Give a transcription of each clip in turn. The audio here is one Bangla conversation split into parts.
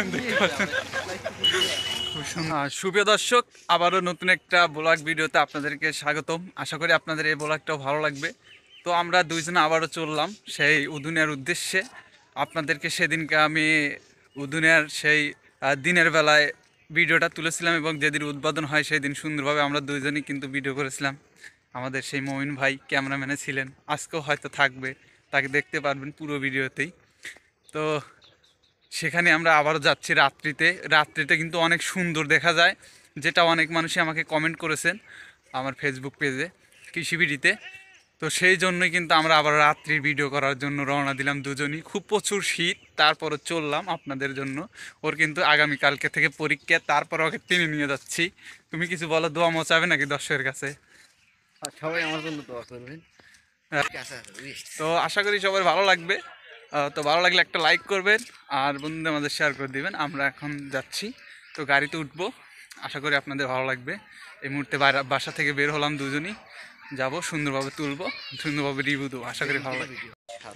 সুপ্রিয় দর্শক, আবারও নতুন একটা ব্লগ ভিডিওতে আপনাদেরকে স্বাগতম। আশা করি আপনাদের এই ব্লগটাও ভালো লাগবে। তো আমরা দুইজনে আবারও চললাম সেই উদুনিয়ার উদ্দেশ্যে। আপনাদেরকে সেদিনকে আমি উদুনিয়ার সেই দিনের বেলায় ভিডিওটা তুলেছিলাম এবং যেদিন উদ্বোধন হয় সেই দিন সুন্দরভাবে আমরা দুইজনই কিন্তু ভিডিও করেছিলাম। আমাদের সেই মমিন ভাই ক্যামেরাম্যানে ছিলেন, আজকেও হয়তো থাকবে, তাকে দেখতে পারবেন পুরো ভিডিওতেই। তো সেখানে আমরা আবারও যাচ্ছি রাত্রিতে কিন্তু অনেক সুন্দর দেখা যায়, যেটা অনেক মানুষই আমাকে কমেন্ট করেছেন আমার ফেসবুক পেজে কৃষিবিডিতে। তো সেই জন্যই কিন্তু আমরা আবার রাত্রির ভিডিও করার জন্য রওনা দিলাম দুজনই। খুব প্রচুর শীত, তারপরও চললাম আপনাদের জন্য। ওর কিন্তু আগামীকালকে থেকে পরীক্ষা, তারপর ওকে টেনে নিয়ে যাচ্ছি। তুমি কিছু বলো, দোয়া মোচাবে নাকি দর্শকের কাছে? সবাই আমার জন্য দোয়া করবেন। তো আশা করি সবার ভালো লাগবে। তো ভালো লাগলে একটা লাইক করবেন আর বন্ধুদের আমাদের শেয়ার করে দিবেন। আমরা এখন যাচ্ছি, তো গাড়িতে উঠবো, আশা করি আপনাদের ভালো লাগবে। এই মুহূর্তে বাসা থেকে বের হলাম, দুজনই যাব, সুন্দরভাবে তুলবো, সুন্দরভাবে রিভিউ দেবো, আশা করি ভালো লাগবে।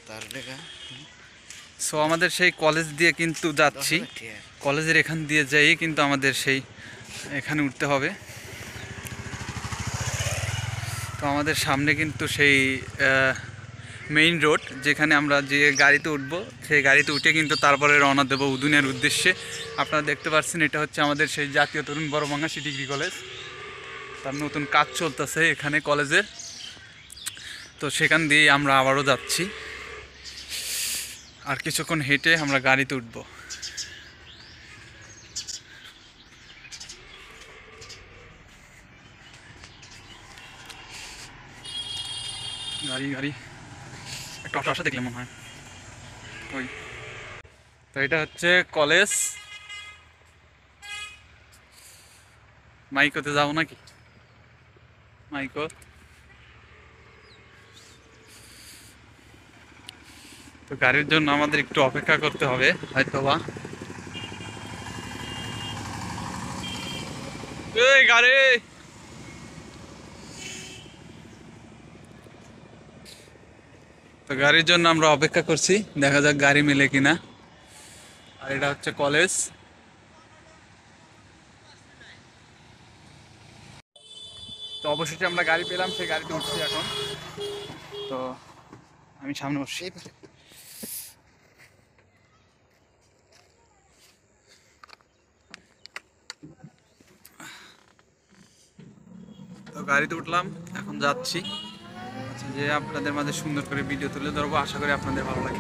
সো আমাদের সেই কলেজ দিয়ে কিন্তু যাচ্ছি, কলেজের এখান দিয়ে যাই কিন্তু আমাদের সেই এখানে উঠতে হবে। তো আমাদের সামনে কিন্তু সেই মেইন রোড, যেখানে আমরা যে গাড়িতে উঠবো সেই গাড়িতে উঠে কিন্তু তারপরে রওনা দেবো উদুনিয়ার উদ্দেশ্যে। আপনারা দেখতে পাচ্ছেন এটা হচ্ছে আমাদের সেই জাতীয় তরুণ বড়বাঙ্গাসী ডিগ্রি কলেজ। তার নতুন কাজ চলতেছে এখানে কলেজের। তো সেখান দিয়ে আমরা আবারও যাচ্ছি, আর কিছুক্ষণ হেঁটে আমরা গাড়িতে উঠবো। গাড়ি একটা অটো আসা দেখলে মনে হয় ওই। তো এটা হচ্ছে কলেজ। মাইকোতে যাবো নাকি? মাইকো তো গাড়ির জন্য আমাদের একটু অপেক্ষা করতে হবে হয়তোবা। এই গাড়ি, তো গাড়ির জন্য আমরা অপেক্ষা করছি, দেখা যাক গাড়ি মিলে কিনা। আর এটা হচ্ছে কলেজ। তো অবশেষে আমরা গাড়ি পেলাম, সেই গাড়িতে উঠছি এখন। তো আমি সামনে বসছি। তো গাড়িতে উঠলাম, এখন যাচ্ছি। আচ্ছা, যে আপনাদের মাঝে সুন্দর করে ভিডিও তুলে ধরবো, আশা করি আপনাদের ভালো লাগে।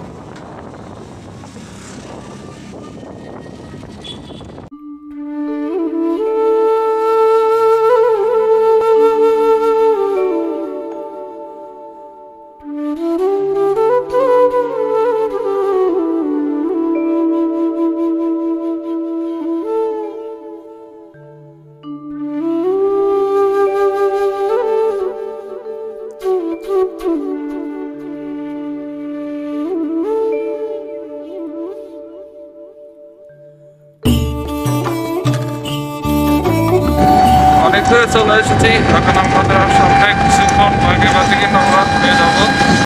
অনেক দূরে চলে এসেছি, এখন আমাদের সামনে কিছুক্ষণ আগে বাজে কিন্তু আমরা হয়ে যাবো।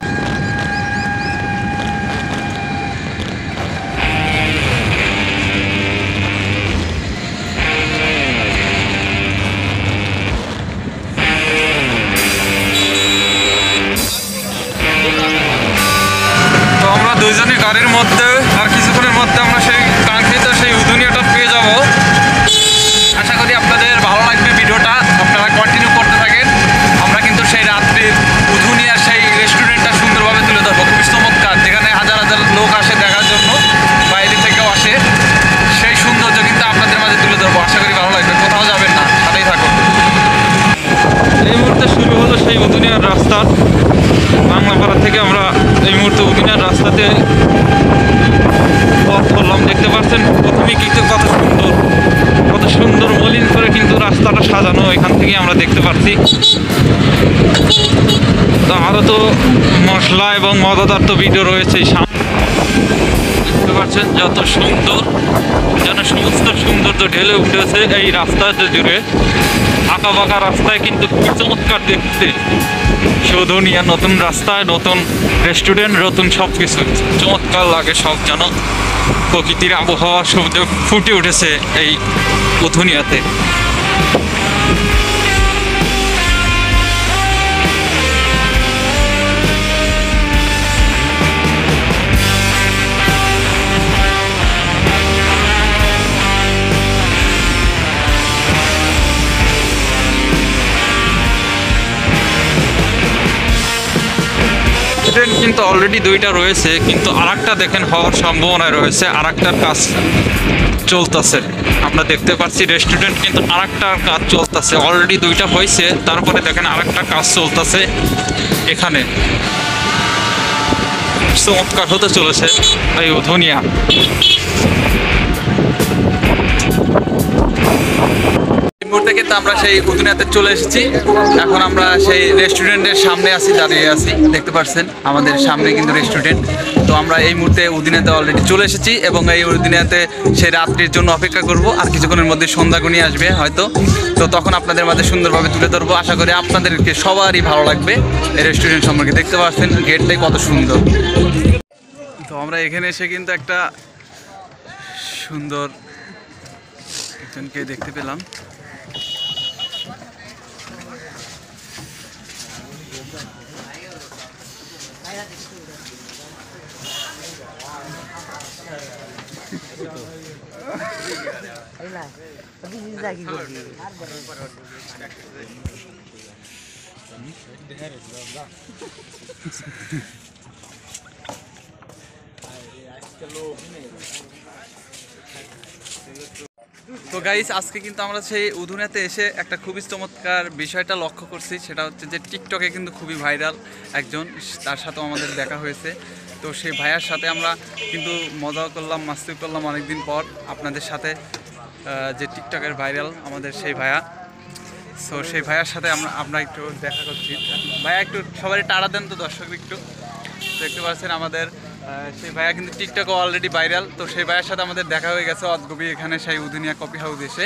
তো আমরা দুইজনই গাড়ির মধ্যে, আর কিছুক্ষণের মধ্যে আমরা সেই কাঙ্ক্ষিত সেই উদুনিয়াটা পেয়ে যাব। আশা করি আপনাদের ভালো লাগবে ভিডিওটা, আপনারা কন্টিনিউ করতে থাকেন। আমরা কিন্তু সেই রাত্রির উদুনিয়ার সেই রেস্টুরেন্টটা সুন্দরভাবে তুলে ধরবো, খুবই চমৎকার, যেখানে হাজার হাজার লোক আসে দেখার জন্য, বাইরে থেকেও আসে। সেই সৌন্দর্য কিন্তু আপনাদের মাঝে তুলে ধরবো, আশা করি ভালো লাগবে। কোথাও যাবেন না, সাথেই থাকুন। এই মুহূর্তে শুরু হলো সেই উদুনিয়ার রাস্তা। বাংলাপাড়া থেকে আমরা এই মুহূর্তে উদুনিয়ার রাস্তাতে পথ করলাম। দেখতে পাচ্ছেন প্রথমেই কিন্তু কত সুন্দর মলিন করে কিন্তু রাস্তাটা সাজানো, এখান থেকে আমরা দেখতে পাচ্ছি। তো আরও তো মশলা এবং মজাদার তো ভিডিও রয়েছে। দেখতে পাচ্ছেন যত সুন্দর, যেন সমস্ত সৌন্দর্য সৌন্দর্য ঢেলে উঠেছে এই রাস্তাতে জুড়ে। আঁকা বাঁকা রাস্তায় কিন্তু কি চমৎকার দেখতে। শোধনীয় নতুন রাস্তায় নতুন রেস্টুরেন্ট নতুন সব কিছু চমৎকার লাগে। সব যেন প্রকৃতির আবহাওয়া সব ফুটে উঠেছে এই উধুনিয়াতে। ট্রেন কিন্তু অলরেডি দুইটা রয়েছে, কিন্তু আরেকটা দেখেন হওয়ার সম্ভাবনায় রয়েছে। আরেকটার কাজ চলতেছে, আমরা দেখতে পাচ্ছি রেস্টুরেন্ট কিন্তু আরেকটার কাজ চলতেছে। অলরেডি দুইটা হয়েছে, তারপরে দেখেন আরেকটা কাজ চলতেছে এখানে। চমৎকার হতে চলেছে এই উধুনিয়া। এই মুহূর্তে কিন্তু আমরা সেই উধুনিয়াতে চলে এসেছি। এখন আমরা সেই রেস্টুরেন্টের সামনে দাঁড়িয়ে আছি, দেখতে পাচ্ছেন আমাদের সামনে কিন্তু রেস্টুরেন্ট। তো আমরা এই মুহূর্তে উধুনিয়াতে অলরেডি চলে এসেছি এবং এই উধুনিয়াতে সেই রাত্রির জন্য অপেক্ষা করব। আর কিছুক্ষণের মধ্যে সন্ধ্যা ঘনিয়ে আসবে হয়তো, তো তখন আপনাদের মাঝে সুন্দরভাবে তুলে ধরবো। আশা করি আপনাদেরকে সবারই ভালো লাগবে এই রেস্টুরেন্ট সম্পর্কে। দেখতে পাচ্ছেন গেটটাই কত সুন্দর। তো আমরা এখানে এসে কিন্তু একটা সুন্দর একজনকে দেখতে পেলাম। তো গাইস, আজকে কিন্তু আমরা সেই উধুনিয়াতে এসে একটা খুবই চমৎকার বিষয়টা লক্ষ্য করছি। সেটা হচ্ছে যে টিকটকে কিন্তু খুবই ভাইরাল একজন, তার সাথেও আমাদের দেখা হয়েছে। তো সেই ভাইয়ার সাথে আমরা কিন্তু মজা করলাম, মাস্তি করলাম অনেকদিন পর আপনাদের সাথে। যে টিকটকের ভাইরাল আমাদের সেই ভাইয়া, সো সেই ভাইয়ার সাথে আমরা একটু দেখা করছি। ভাইয়া একটু সবাই টাড়া দেন তো, দর্শক একটু দেখতে পাচ্ছেন আমাদের সেই ভাইয়া কিন্তু টিকটকে অলরেডি ভাইরাল। তো সেই ভাইয়ের সাথে আমাদের দেখা হয়ে গেছে অদ্গবি এখানে সেই উধুনিয়া কফি হাউস এসে।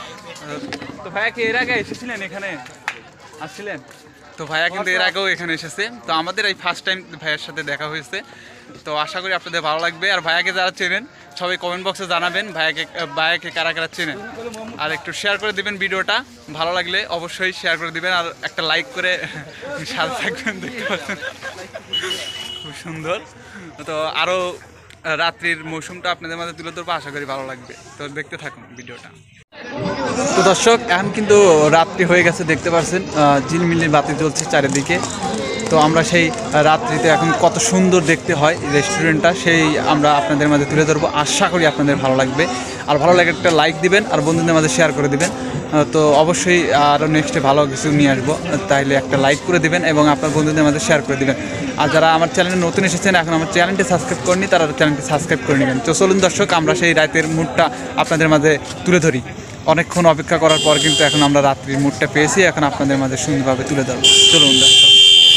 তো ভাইয়া কি এর আগে এসেছিলেন এখানে? আসছিলেন? তো ভাইয়া কিন্তু এর আগেও এখানে এসেছে। তো আমাদের এই ফার্স্ট টাইম ভাইয়ের সাথে দেখা হয়েছে। তো আশা করি আপনাদের ভালো লাগবে। আর ভাইয়াকে যারা চেনেন সবাই কমেন্ট বক্সে জানাবেন ভাইয়াকে কারা কারা চেনেন। আর একটু শেয়ার করে দিবেন ভিডিওটা, ভালো লাগলে অবশ্যই শেয়ার করে দিবেন। আর একটা লাইক করে সাথে থাকবেন। দেখতে পাচ্ছেন খুব সুন্দর। তো আরও রাত্রির মৌসুমটা আপনাদের মাঝে তুলে ধরবো, আশা করি ভালো লাগবে। তো দেখতে থাকুন ভিডিওটা। তো দর্শক, এখন কিন্তু রাত্রি হয়ে গেছে, দেখতে পাচ্ছেন ঝিলমিলি বাতি জ্বলছে চারিদিকে। তো আমরা সেই রাত্রিতে এখন কত সুন্দর দেখতে হয় রেস্টুরেন্টটা, সেই আমরা আপনাদের মাঝে তুলে ধরবো। আশা করি আপনাদের ভালো লাগবে। আর ভালো লাগে একটা লাইক দিবেন আর বন্ধুদের মাঝে শেয়ার করে দিবেন। তো অবশ্যই আরও নেক্সটে ভালো কিছু নিয়ে আসবো, তাইলে একটা লাইক করে দিবেন এবং আপনার বন্ধুদের মাঝে শেয়ার করে দিবেন। আর যারা আমার চ্যানেলে নতুন এসেছেন, এখন আমার চ্যানেলটি সাবস্ক্রাইব করেনি, তারা চ্যানেলটি সাবস্ক্রাইব করে নেবেন। তো চলুন দর্শক, আমরা সেই রাতের মুডটা আপনাদের মাঝে তুলে ধরি। অনেকক্ষণ অপেক্ষা করার পর কিন্তু এখন আমরা রাত্রির মুডটা পেয়েছি, এখন আপনাদের মাঝে সুন্দরভাবে তুলে ধরবো। চলুন দর্শক।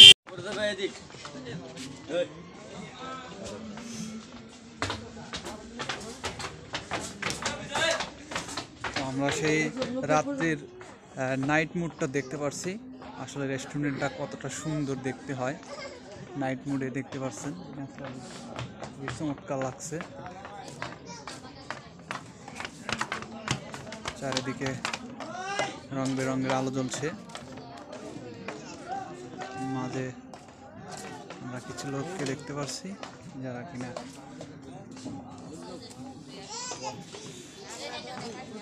আমরা সেই রাত্রির নাইট মুডটা দেখতে পাচ্ছি। আসলে রেস্টুরেন্টটা কতটা সুন্দর দেখতে হয় নাইট মুডে, দেখতে পাচ্ছেন চমৎকার লাগছে। চারিদিকে রং বেরঙের আলো জ্বলছে, মাঝে আমরা কিছু লোককে দেখতে পাচ্ছি যারা কিনা